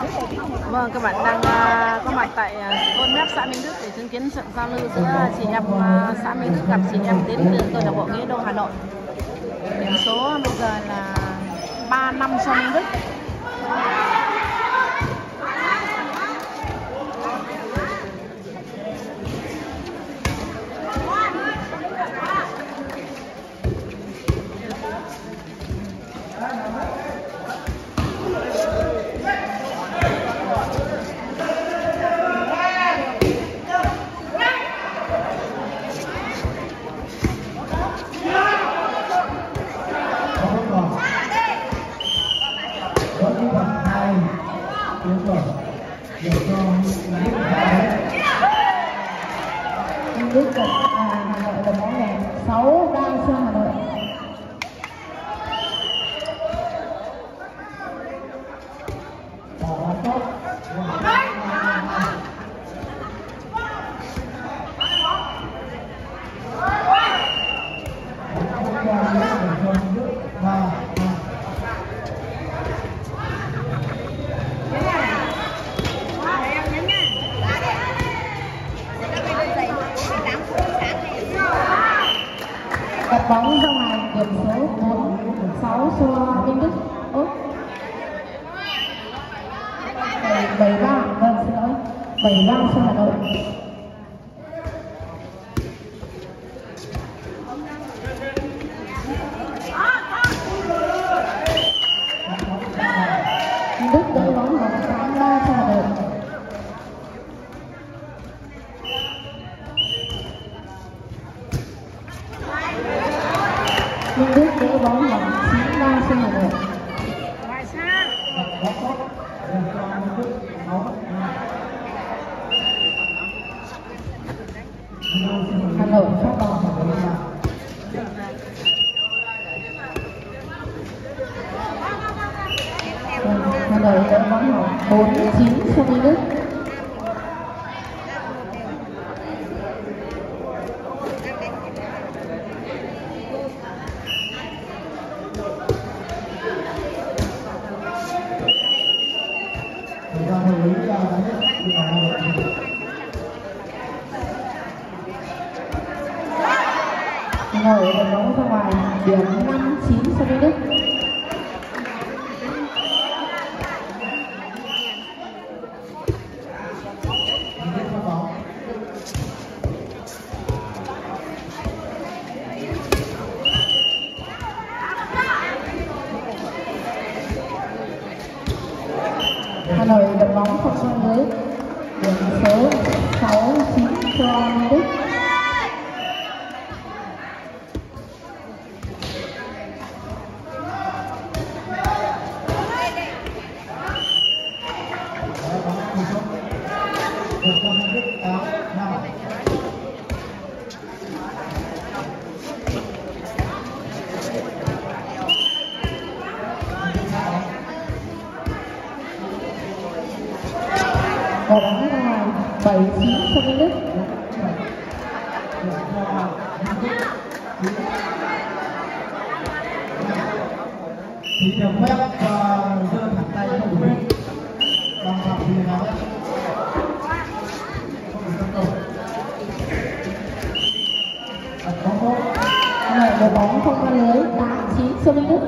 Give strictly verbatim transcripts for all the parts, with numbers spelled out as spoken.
Vâng, các bạn đang uh, có mặt tại uh, thôn Mép xã Minh Đức để chứng kiến sự giao lưu giữa chị em uh, xã Minh Đức gặp chị em đến từ câu lạc bộ Nghĩa Đô Hà Nội. Điểm số bây giờ là ba năm cho Minh Đức. Đức gặp à, Hà Nội là bóng đẹp sáu ba cho Hà Nội. Đặt bóng ra ngoài, điểm số bốn sáu cho Minh Đức. Ốt bảy ba, vâng xin lỗi, bảy ba cho Hà Nội. Minh Đức đỡ bóng vào tám ba cho Hà Nội. Minh Đức đỡ bóng vào chín ba cho Hà Nội. Hà Nội phát bóng. Hà Nội đỡ bóng vào bốn chín cho Minh Đức. Hà Nội đánh bóng ra ngoài, điểm năm chín cho Minh Đức. Hà Nội đánh bóng không sang lưới, điểm số sáu chín cho Minh Đức. Và bóng ra ngoài bảy chín cho Minh Đức. Chỉ được phép giơ thẳng tay không đủ hết. Bằng phạm vi nào đấy. Không được tấn công. Đặt bóng tốt. Này đội bóng không qua lưới, tám chín cho Minh Đức.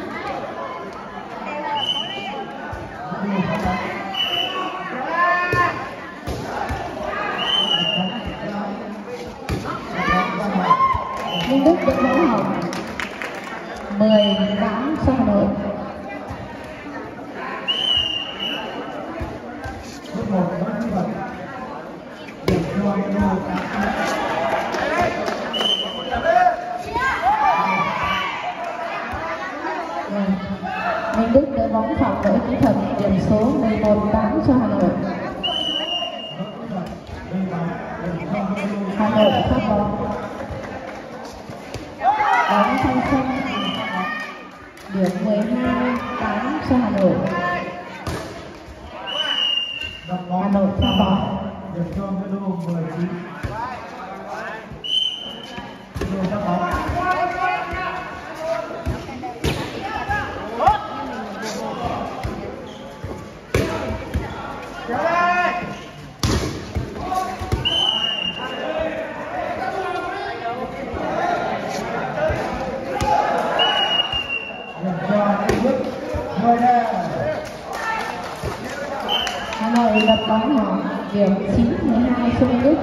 Minh Đức được bóng hỏng mười tám cho Hà Nội. Bước một vẫn như vậy. Điểm cho Minh Đức Minh Đức đỡ bóng phạm lỗi kỹ thuật, điểm số mười một tám cho Hà Nội. Hà Nội phát bóng. Bóng trong sân, điểm mười hai tám cho Hà Nội. Hà Nội phát bóng. điểm cho Nghĩa Đô mười chín. Nghĩa Đô phát bóng. Hà Nội lập bóng hỏng điểm chín mười hai cho Minh Đức.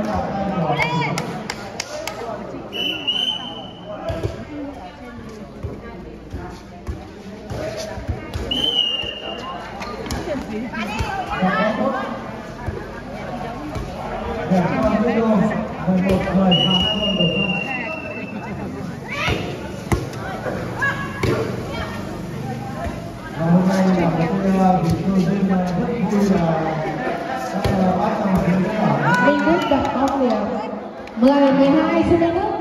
Và hôm nay là một cái vị tôi duyên rất vui là các bác trong học sinh nhỏ Minh Đức đặt bóng điểm mười mười hai cho Minh Đức.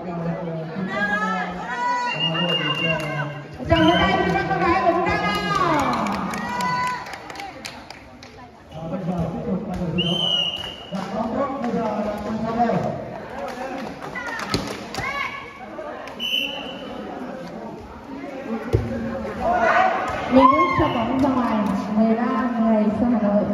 Chào hôm nay chúng ta có gái của chúng ta nào. bây giờ tiếp tục bắt đầu thi đấu. Đặt bóng tốt bây giờ là con sau đây. Minh Đức cho bóng ra ngoài mười ba mười cho Hà Nội.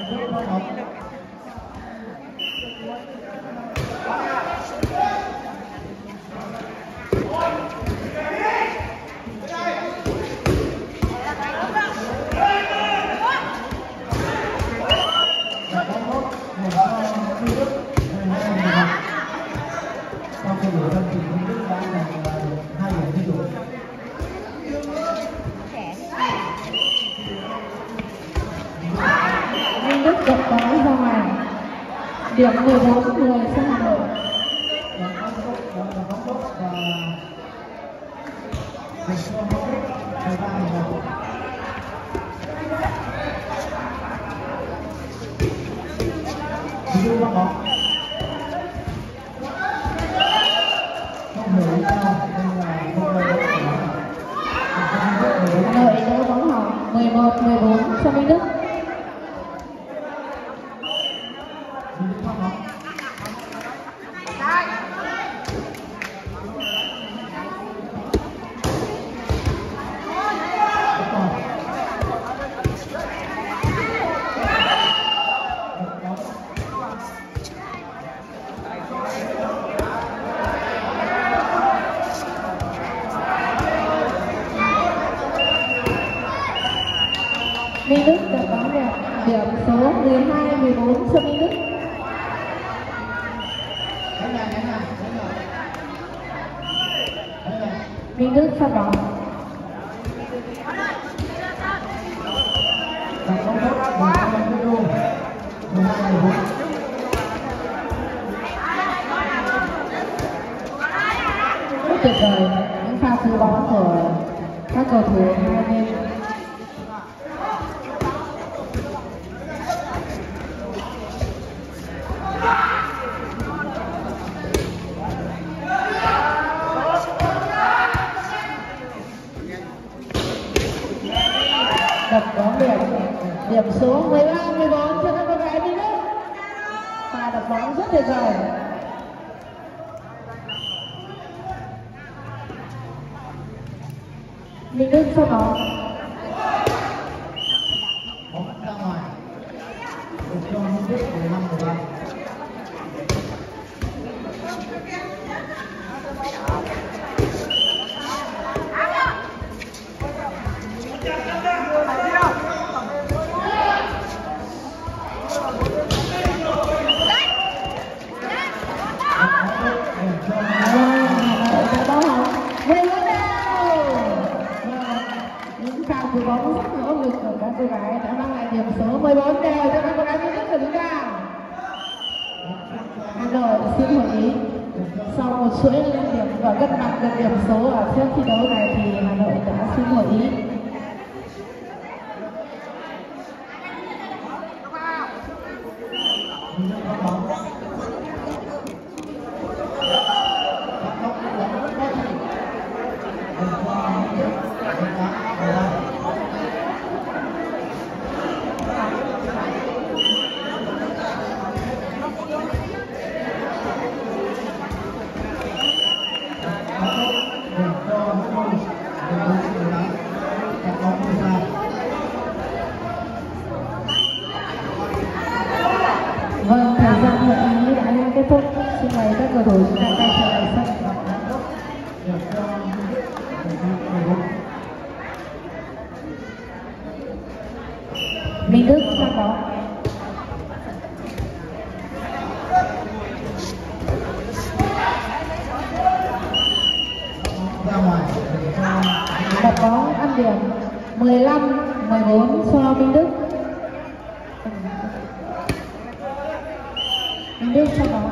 Minh Đức giật bóng ra ngoài điểm mười bốn mười cho Hà Nội. Hà Nội đỡ bóng hỏng mười một mười bốn cho Minh Đức. Minh Đức đặt bóng đẹp điểm số mười hai mười bốn cho Minh Đức. Minh Đức phát bóng. Rất tuyệt vời những pha cứu bóng của các cầu thủ hai bên. Đập bóng điểm điểm số mười ba mười bốn cho các con gái Minh Đức. Pha đập bóng rất tuyệt vời. Minh Đức phát bóng. Bóng ra ngoài. Được cho Minh Đức mười lăm mười ba. Những pha cứu bóng rất nỗ lực của các cô gái đã mang lại điểm số mười bốn đều cho các cô gái Minh Đức của chúng ta. Hà Nội xin hội ý sau một chuỗi lên điểm và gấp mặt được điểm số ở trước thi đấu này thì Hà Nội đã xin hội ý. phút. Xin mời các cầu thủ chúng ta quay trở lại sân. Minh Đức ra bóng. Đặt bóng ăn điểm mười lăm mười bốn cho Minh Đức. Minh Đức cho bóng.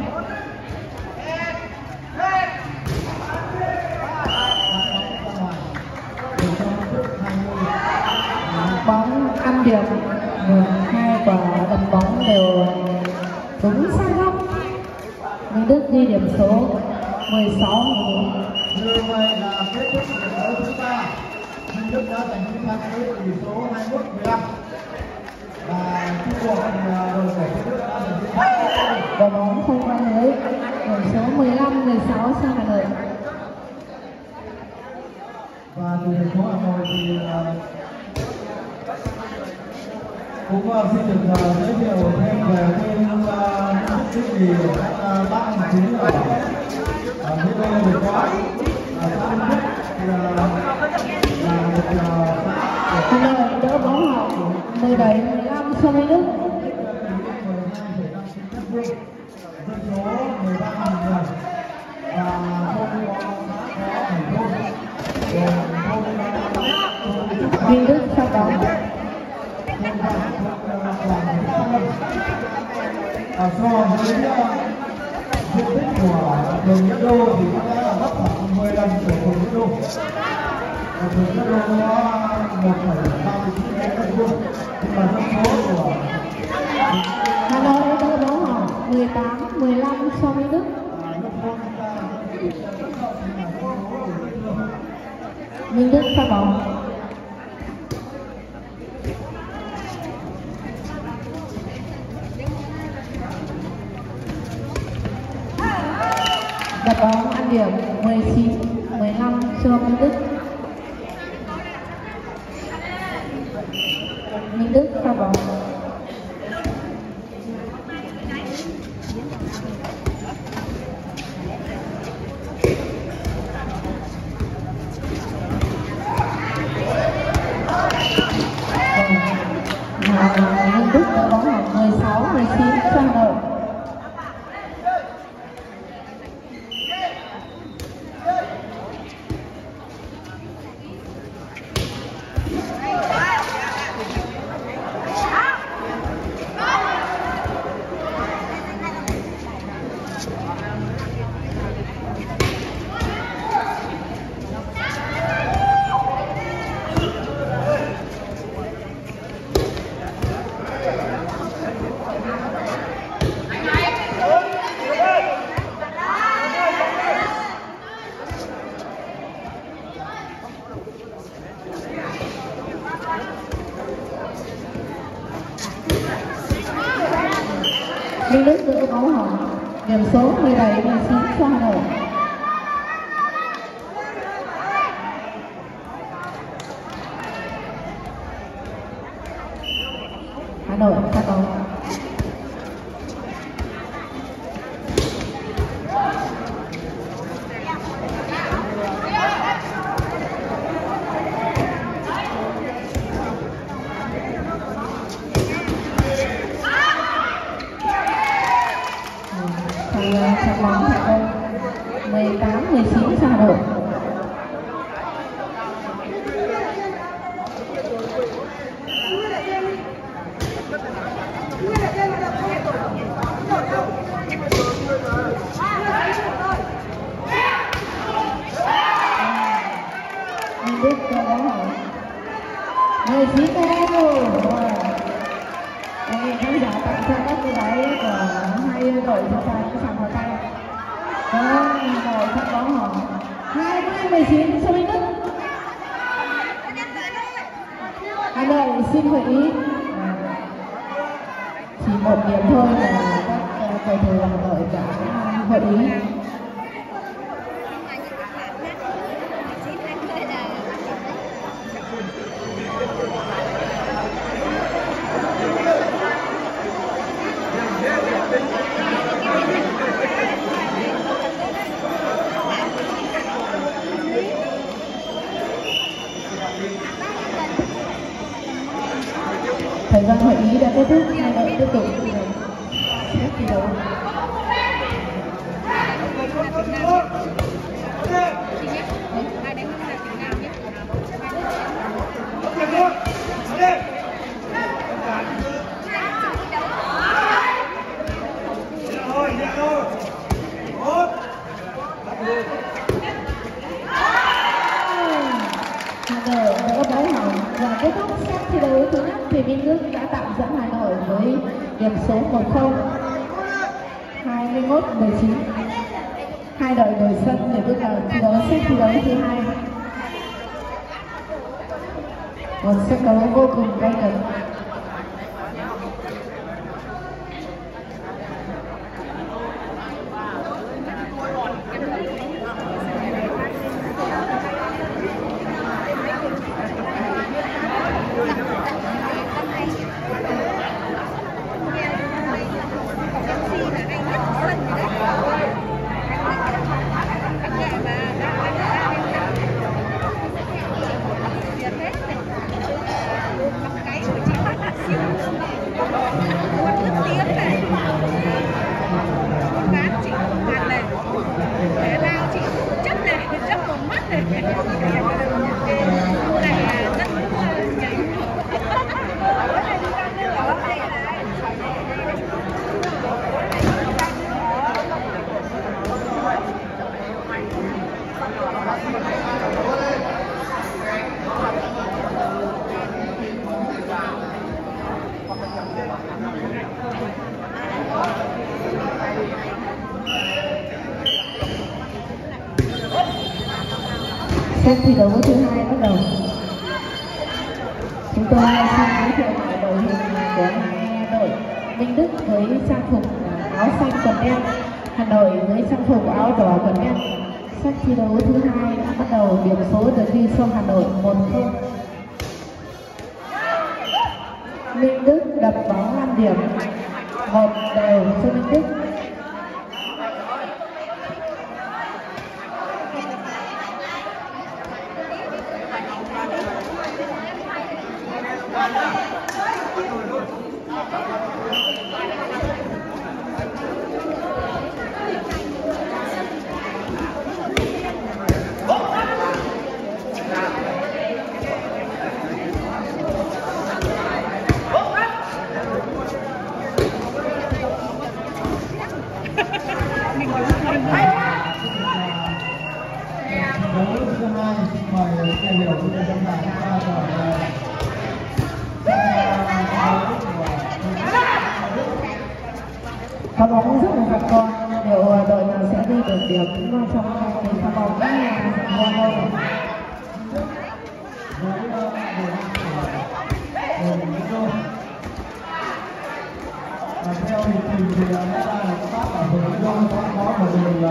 Bóng ăn điểm, hai quả đập bóng đều đúng sát góc. Minh Đức ghi điểm số mười sáu mười bốn. Như vậy là kết thúc trận đấu thứ ba. Minh Đức đã giành chiến thắng với tỷ số hai mươi mốt mười lăm. Và chung cuộc đội của Minh Đức đã giành chiến thắng. Quả bóng không qua lưới. Điểm số mười lăm mười sáu cho Hà Nội. Và từ thành phố Hà Nội thì cũng xin được giới thiệu thêm về tên những gì của các bác anh chị ở nơi đây vừa qua. Xã Minh Đức là một Hà Nội đỡ bóng hỏng mười bảy mười lăm cho Minh Đức. Dân số mười ba nghìn người và thôn có bảy thôn. Minh Đức cho bóng. À, so với diện tích của phường Nghĩa Đô thì có lẽ là gấp khoảng mười lần của phường Nghĩa Đô. Và phường Nghĩa Đô có một phẩy ba mươi chín mét vuông, nhưng mà dân số của Hà Nội đỡ bóng hỏng mười tám mười lăm cho Minh Đức. Minh Đức cho bóng. Đặt bóng ăn điểm mười chín mười lăm cho Minh Đức. Minh Đức cho bóng. Minh Đức đỡ bóng hỏng mười sáu mười chín cho Hà Nội. Minh Đức đỡ bóng hỏng điểm số mười bảy mười chín cho Hà Nội. Hà Nội phát bóng. Trận bóng thành công mười tám mười chín cho Hà Nội. Minh Đức cho bóng hỏng mười chín đâu. Đây khán giả tặng cho các cô gái của hai đội chúng ta những tràng pháo tay. Vâng, rồi phát bóng hỏng hai mươi mười chín cho Minh Đức. Hà Nội xin hội ý chỉ một điểm thôi là các cầu thủ Hà Nội đã hội ý. Thank you. Thời gian hội ý đã kết thúc, hai đội tiếp tục xét thi đấu. Và kết thúc set thi đấu thứ nhất thì Minh Đức đã tạm dẫn Hà Nội với điểm số một không, hai mươi mốt mười chín. Hai đội đổi sân để bước vào thi đấu set thi đấu thứ hai. Một set đấu vô cùng gay cấn. Set thi đấu thứ hai bắt đầu. Chúng tôi xin giới thiệu lại đội hình của hai đội. Minh Đức với trang phục áo xanh quần đen, Hà Nội với trang phục áo đỏ quần đen. Set thi đấu thứ hai đã bắt đầu, điểm số được ghi cho Hà Nội một không. Minh Đức đập bóng năm điểm, một đều cho Minh Đức. Pha bóng rất là gắt con, liệu đội nào sẽ ghi được điểm trong cái pha bóng ngon hơn. Theo lịch trình thì đã là phát ở vùng Đông có có một người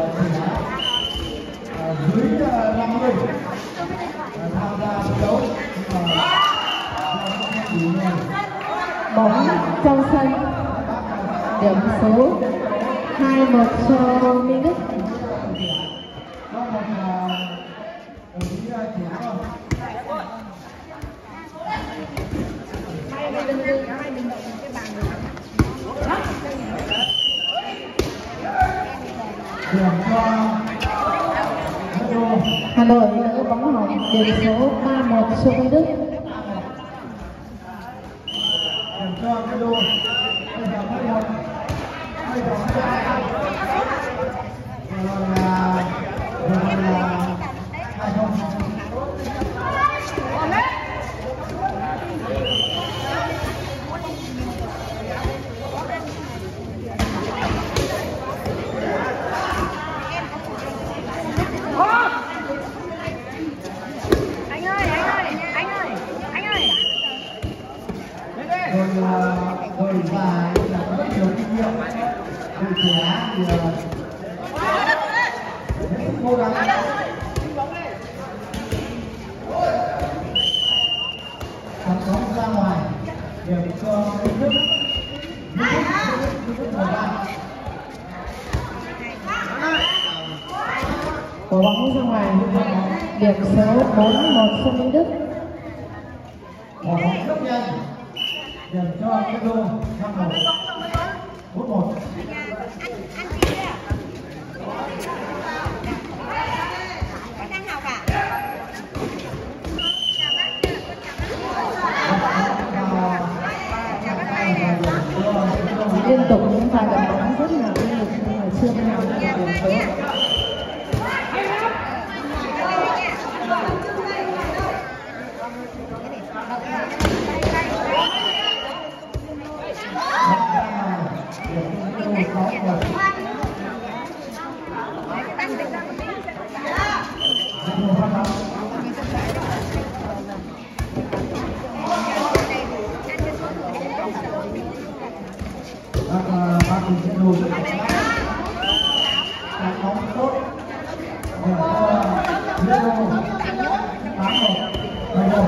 dưới năm mươi tham gia thi đấu. Bóng trong sân, điểm số hai một cho Minh Đức. Có một đồng chí trẻ không? Hà Nội đỡ bóng hỏng, điểm số ba một cho Minh Đức. Điểm cho cái đô. Bây giờ mới một. Bây giờ mới hai. Rồi là rồi là hai không. Rồi và có nhiều kinh nghiệm, người trẻ thì cố gắng đặt bóng ra ngoài để cho Minh Đức Quả bóng ra ngoài, điểm số bốn một cho Minh Đức. Quả bóng rất nhanh. điểm cho Nhất Đô năm một bốn một. Liên tục những pha đập bóng rất là uy lực nhưng mà chưa nào được điểm số. Bác Bình sẽ lùi đánh bóng tốt để cho Nhất Đô tám một mười một.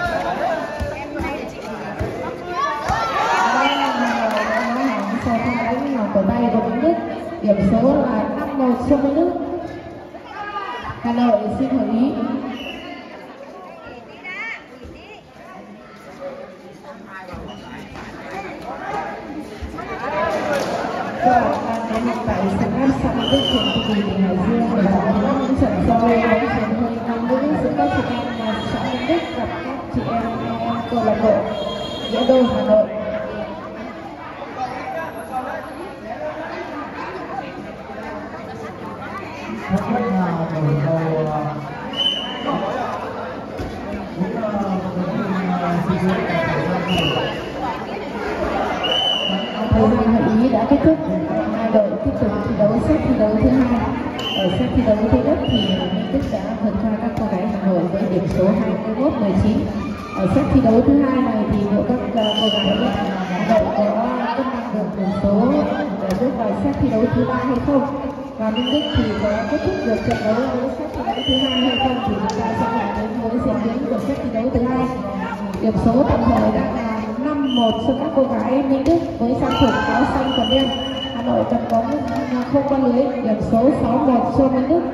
Sau khi đánh vào cổ tay của Minh Đức, điểm số là năm một cho Minh Đức. Hà Nội xin hội ý. Các bạn đang đến hiện tại sân áp xã Minh Đức huyện Tứ Kỳ, tỉnh Hải Dương để phỏng vấn những trận giao lưu bóng chuyền hơi nam nữ giữa các chị em nhà xã Minh Đức gặp các chị em em câu lạc bộ Nghĩa Đô Hà Nội. Không biết là đổi đầu cũng thời gian hội ý đã kết thúc, hai đội tiếp tục thi đấu set thi đấu thứ hai. Ở set thi đấu thứ nhất thì Minh Đức đã vượt qua các cô gái Hà Nội với điểm số hai mươi mốt mười chín. Ở set thi đấu thứ hai này thì liệu các cô gái Hà Nội có cân bằng được điểm số để bước vào set thi đấu thứ ba hay không, và Minh Đức thì có kết thúc được trận đấu với set thi đấu thứ hai hay không, thì chúng ta sẽ lại đến với diễn biến của set thi đấu thứ hai. Điểm số tạm thời đang là năm một cho các cô gái Minh Đức với trang phục áo xanh quần đen. Hà Nội cầm bóng không qua lưới, điểm số sáu một cho Minh Đức.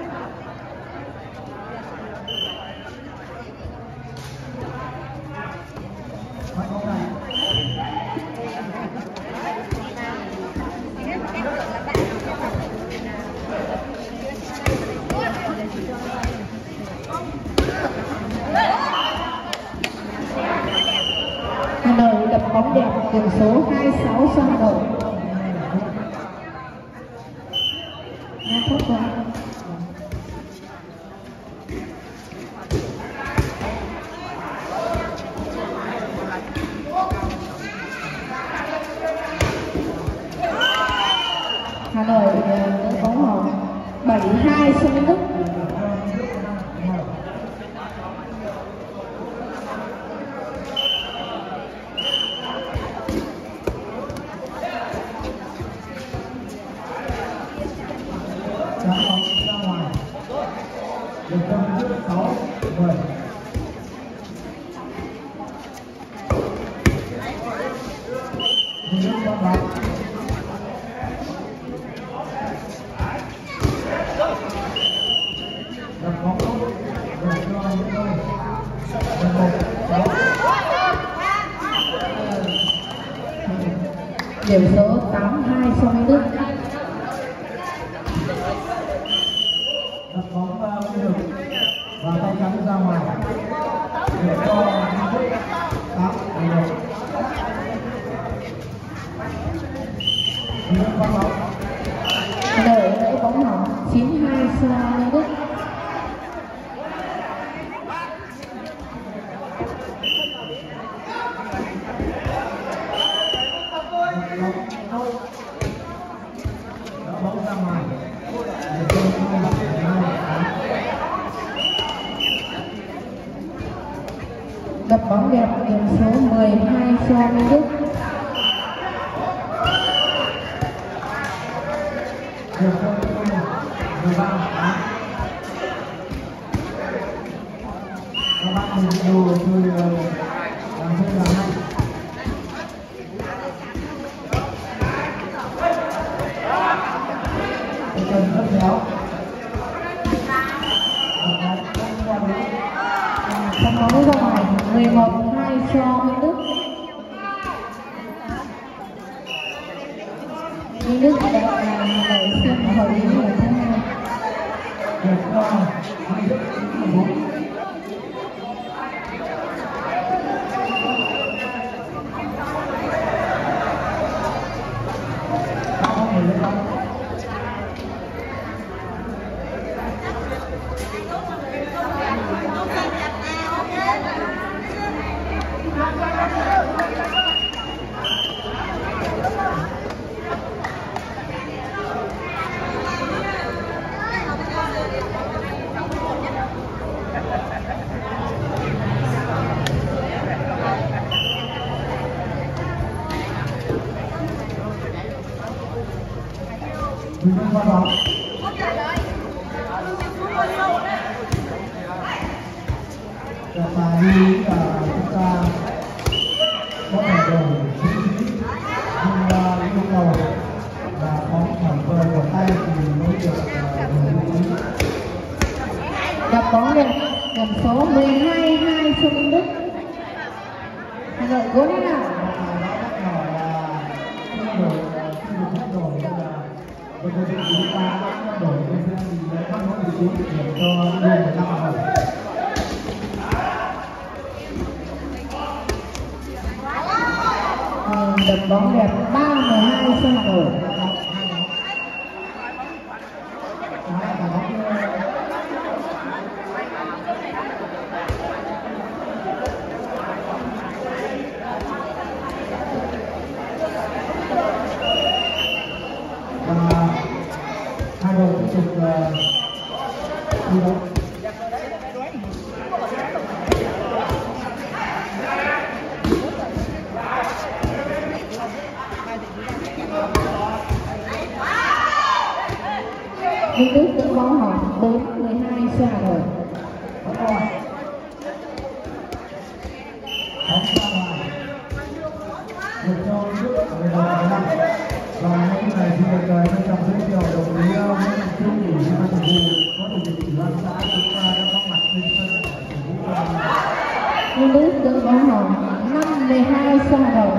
Hà Nội đập bóng đẹp, điểm số hai sáu cho Hà Nội. Nghe tốt quá. Hà Nội có bóng hỏng bảy hai cho Minh Đức. Điểm số tám hai cho Minh Đức. Đặt bóng vào đường và tay trắng ra ngoài để cho Minh Đức tám mười một. Minh Đức bắt bóng. Hà Nội đỡ bóng hỏng chín hai cho Minh Đức. Bóng ra ngoài. Đập bóng đẹp, điểm số mười hai cho Minh Đức. mười ba tám. Các bạn nhìn đồ chơi làm chơi là hay. Cần rất khéo. Sân bóng ra ngoài mười một hai cho Minh Đức. Minh Đức đẹp là Hà Nội xem hội ý lần thứ hai. Được cho Minh Đức bốn. Mình qua đó. Và bài đi là chúng ta có thể rồi nhưng yêu cầu là có khoảng vời của tay thì mới được dùng Đập bóng lên điểm số mười hai hai cho Minh Đức. Hà Nội cố lên nào. Tôi sẽ chúng ta đổi cái gì đấy các món vị trí để cho người năm vào. Đập bóng đẹp ba mười hai cho Hà Nội. Hai đội tiếp tục thi đấu. Minh Đức giữ bóng hỏng bốn mười hai cho Hà Nội. Bóng ra ngoài. Được cho Đức về đội năm. Và những này thì được trân trọng giới thiệu đồng chí Nguyễn Văn Trung, ủy viên ban thường vụ, phó chủ tịch ủy ban xã chúng ta đã có mặt trên sân để phục vụ. Minh Đức giữ bóng hỏng năm mười hai cho Hà Nội.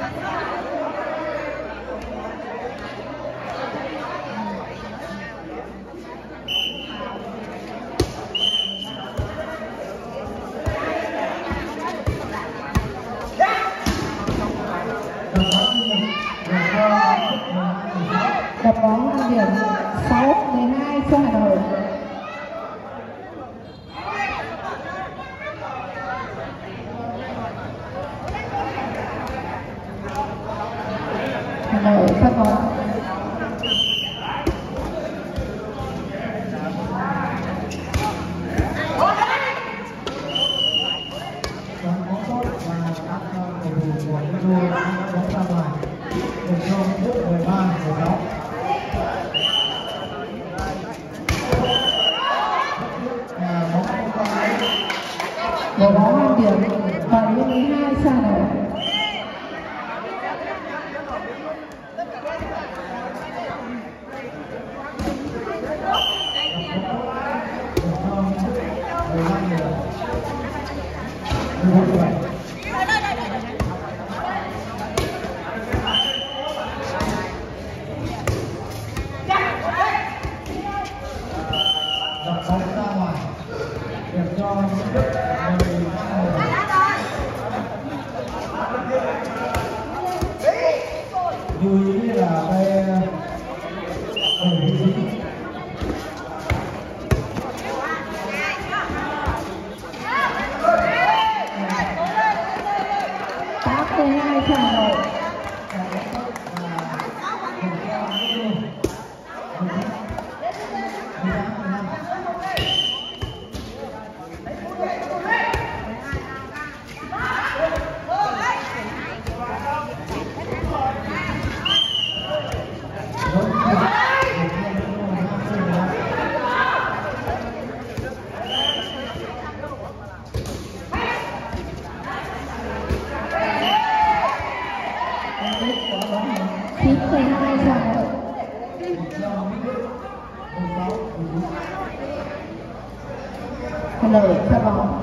Đập bóng ăn điểm sáu mười hai cho Hà Nội. Hà Nội phát bóng. Đội bóng ăn điểm bảy mươi hai cho Hà Nội. Lưu ý là cái ở vị trí tám mươi hai cho Hà Nội. chín mươi hai cho Hà Nội. Hà Nội phát bóng.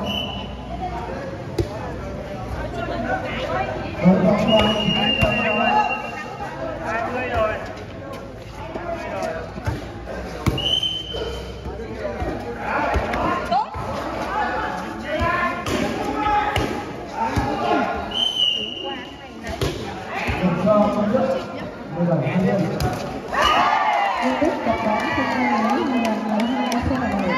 Rồi, rồi, rồi. cho Minh Đức mười bảy hai mươi. Minh Đức tập bóng không ai lấy mười hai cho Hà Nội.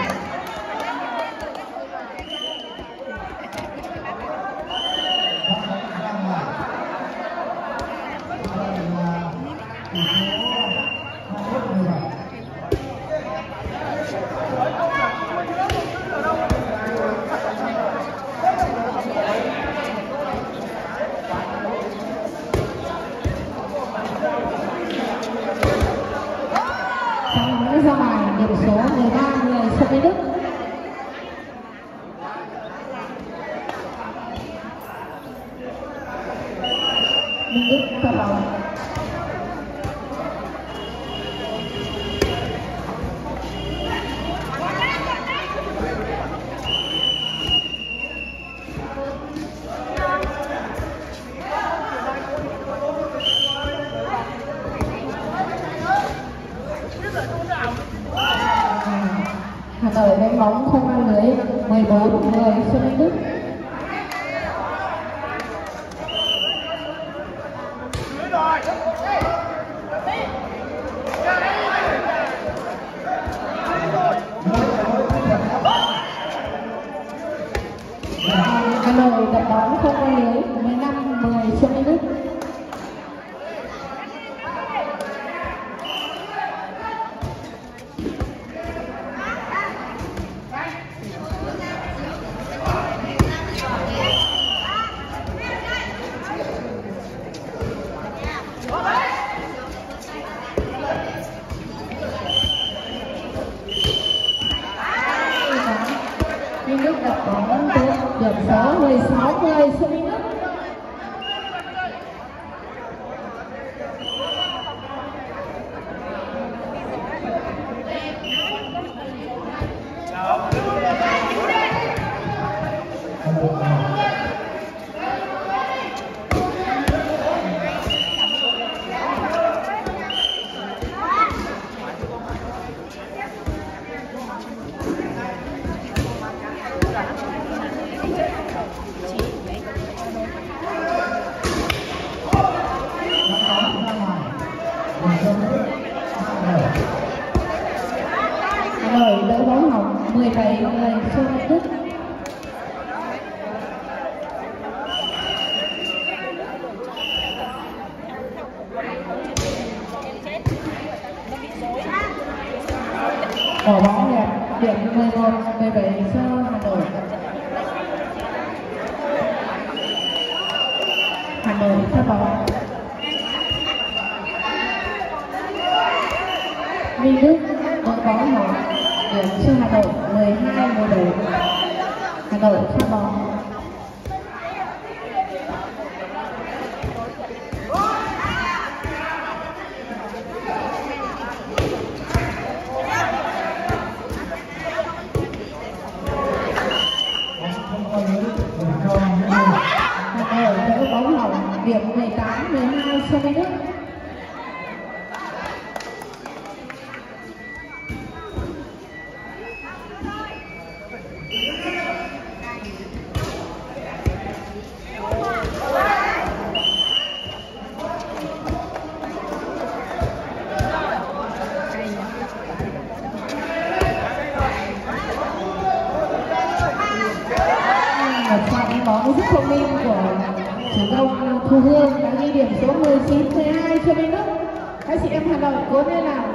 Ra ngoài điểm số mười ba người sân Minh Đức. Minh Đức tập bóng. Hà Nội đánh bóng không ăn lưới mười bốn người sân Minh Đức. Hà Nội đánh bóng không ăn lưới mười lăm mười sân Minh Đức. Minh Đức đặt bóng tốt điểm số mười sáu mười sân Minh Đức. Hà Nội đỡ bóng hỏng mười bảy người sân Minh Đức. Bỏ bóng đẹp điểm mười một mười bảy cho Hà Nội. Hà Nội phát bóng. Minh Đức đỡ bóng hỏng điểm cho Hà Nội mười hai mười bảy. Hà Nội phát bóng. Hà Nội đỡ bóng hỏng điểm mười tám mười hai cho Minh Đức. Một pha đánh bóng rất thông minh của chủ công Thu Hương đã ghi điểm số mười chín mười hai cho Minh Đức. Các chị em Hà Nội cố lên nào.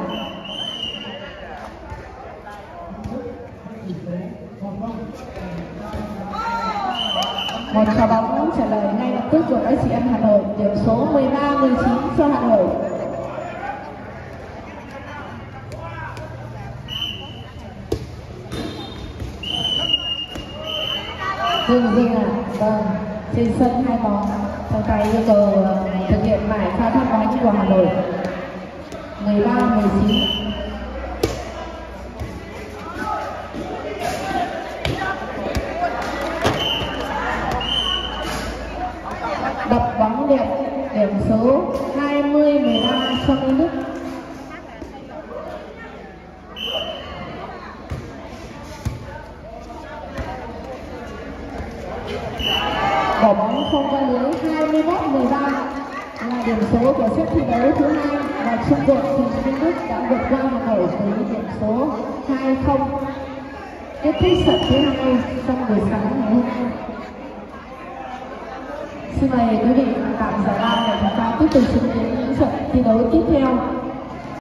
Một quả bóng trả lời ngay lập tức của các chị em Hà Nội, điểm số mười ba mười chín cho Hà Nội. Dừng dừng à, vâng, trên sân hai bóng, trong tay yêu cầu thực hiện lại pha thoát bóng của Hà Nội. mười ba mười chín. Đập bóng đẹp, điểm số hai mươi mười ba cho Minh Đức. Bỏ bóng không qua lưới hai mươi mốt mười ba. là điểm số của set thi đấu thứ hai và chung cuộc thì Minh Đức đã vượt qua Hà Nội với điểm số hai không. Kết thúc trận thứ hai trong buổi sáng ngày hôm nay. Xin mời quý vị tạm giải lao để chúng ta tiếp tục chứng kiến những trận thi đấu tiếp theo.